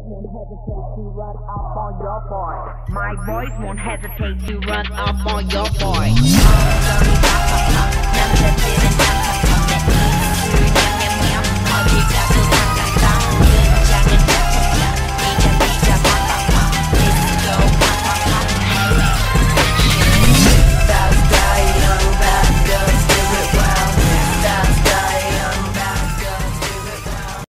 won't hesitate to run up on your boy. My boys won't hesitate to run up on your boy.